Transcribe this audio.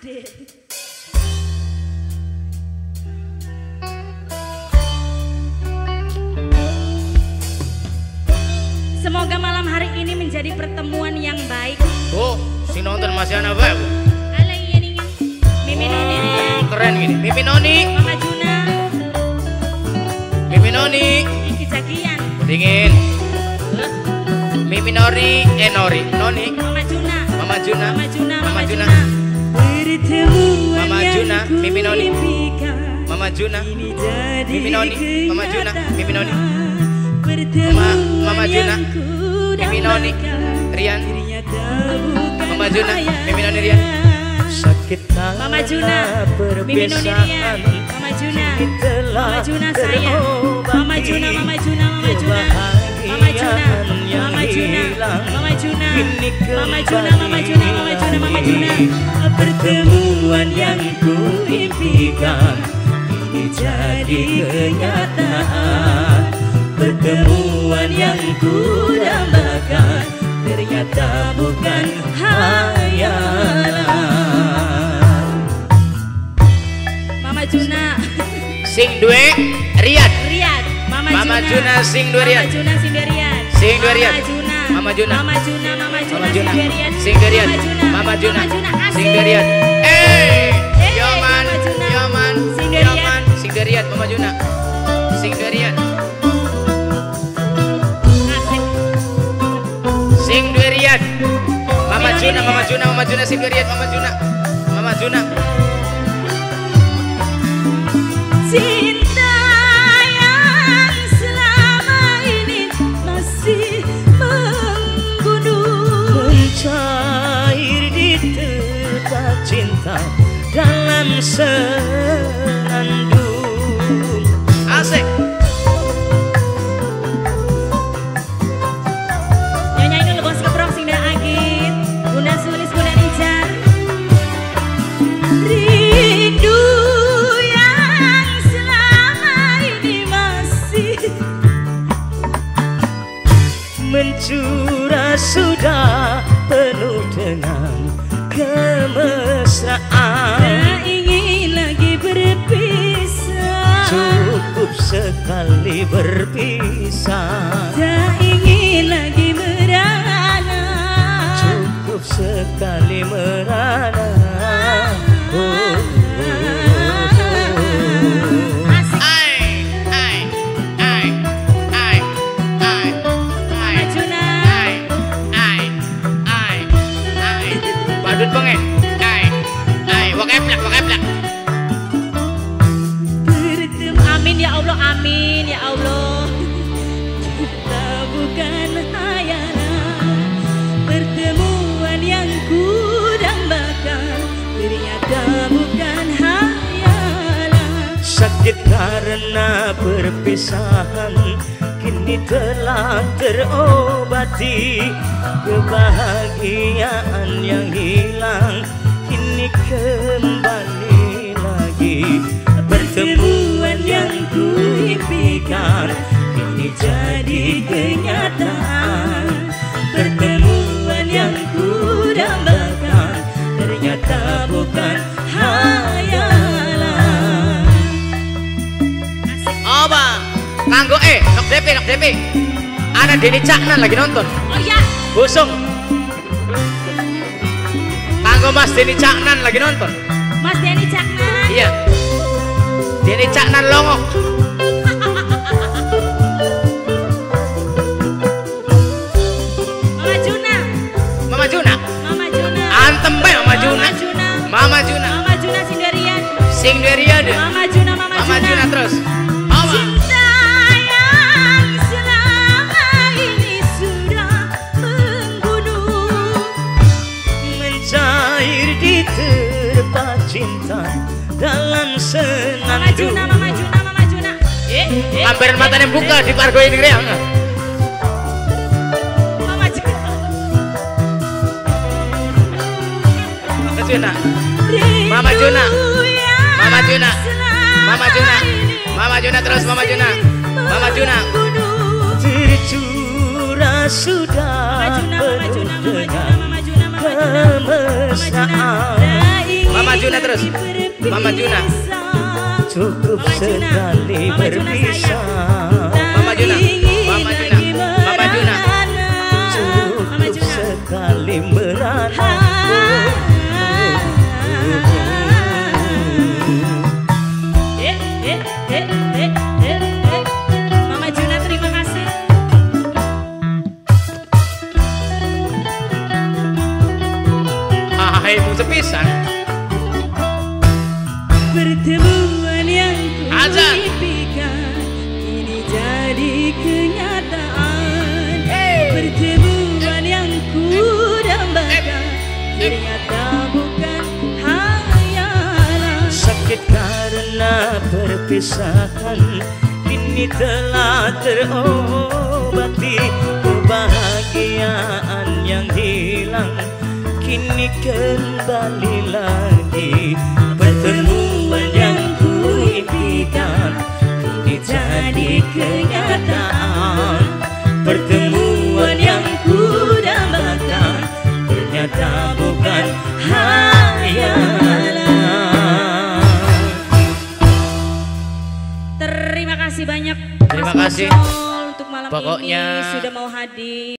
update. Semoga malam hari ini menjadi pertemuan yang baik. Oh, si nonton masih anak baik. Ala iya nih, Mimin Noni. Keren gini, Mimin Noni. Mama Juna. Mimin Noni. Iki cakian. Dingin. Mimin Nori, Nori, Noni. Mama Juna. Mama Juna. Mama Juna. Mama Juna. Mama Juna, Mimin Noni. Mama Juna. Mimin Noni. Mama Juna, Mimin Noni. Mama Juna. Mimin Noni. Rian. Mama Juna, Mimin Noni Rian. Sakit Mama Juna, Mimin Noni Rian. Mama Juna. Mama Juna sayang. Mama Juna, Mama Juna, Mama Juna. Mama Juna, Mama Juna, Mama Juna, Mama Juna, Mama Juna, Mama Juna, Mama Juna. Pertemuan yang kuimpikan ini jadi kenyataan. Pertemuan yang kudambakan ternyata bukan hayalan. Mama Juna. Sing duwe Rian. Rian. Mama Juna sing duwe Rian. Mama Juna sing duwe Rian. Sing duwe Rian. Mama Juna. Mama Juna. Mama Juna. Mama Juna. Sing duwe Rian. Mama Juna. Sing duwe Asik. Rian. Yoman. Yoman. Yoman. Sing duwe Rian. Mama Juna. Sing duwe Rian. Asik. Sing duwe Rian. Mama Juna. Mama Juna. Mama Juna sing duwe Rian. Mama Juna. Mama Juna. Cinta yang selama ini masih membunuh. Mencair di tempat cinta dalam senandung. Asik. Nyanyain dulu bos keprok sing dah agit. Bunda Sulis, Bunda Nijar. Rindu yang selama ini masih Mencurah sudah penuh dengan kemesraan. tak ingin lagi berpisah. Cukup sekali berpisah. Tak ingin lagi merana. Cukup sekali merana. Asik. Ai, ai, ai, ai, ai, Mama Juna. ai, badut pengen. Wak eplak. Bertemu. Amin ya Allah, amin ya Allah. Kita bukan hayalan. Pertemuan yang kudambakan ternyata bukan hayalan. Sakit karena perpisahan kini telah terobati. Kebahagiaan yang hilang kini kembali lagi. Pertemuan yang kuimpikan kini jadi kenyataan. Pertemuan yang kudambakan ternyata bukan hayalan. Apa? Kanggo nok DP. Ada Denny Caknan lagi nonton. Oh ya, Busung. Kanggo Mas Denny Caknan lagi nonton. Mas Denny Caknan. Iya. Denny Caknan longok. Mama Juna. Mama Juna. Mama Juna. Antem bae Mama Juna. Mama Juna. Mama Juna. Mama Juna Sindarian. Sing duwe Rian. Mama Juna, Mama Mama Juna. Juna terus. Apa? Cinta yang selama ini sudah membunuh. Mencair di tempat cinta dalam Mama senandung. Juna, Mama Juna, Mama Juna. Amberan matanya buka di pargo ini Rian. Mama Juna. Mama Juna. Mama Juna. Mama Juna. Mama Juna. Mama Juna terus Mama Juna. Mama Juna. Tercurah sudah Mama Juna, Mama Juna, Mama Juna, Mama Juna, Mama Juna, Mama Juna. kemesraan. Tak ingin Mama Juna. Juna terus. Mama Juna. Cukup Mama Juna. sekali Mama Juna berpisah. Mama Juna. Mama Juna. Mama Juna. Mama Cukup Juna. sekali merana. Mama Juna terima kasih. Hai mu sepisan. Pertemuan yang Azan. kuimpikan kini jadi kenyataan. Pertemuan yang kudambakan ternyata bukan hayalan. Sakit karena perpisahan, kini telah terobati. Kebahagiaan yang hilang kini kembali lagi. Pertemuan yang kuimpikan kini jadi kenyataan. Pertemuan yang kudambakan ternyata bukan hayalan. Terima kasih banyak Terima Mas kasih. Mojol untuk malam Pokoknya- ini sudah mau hadir.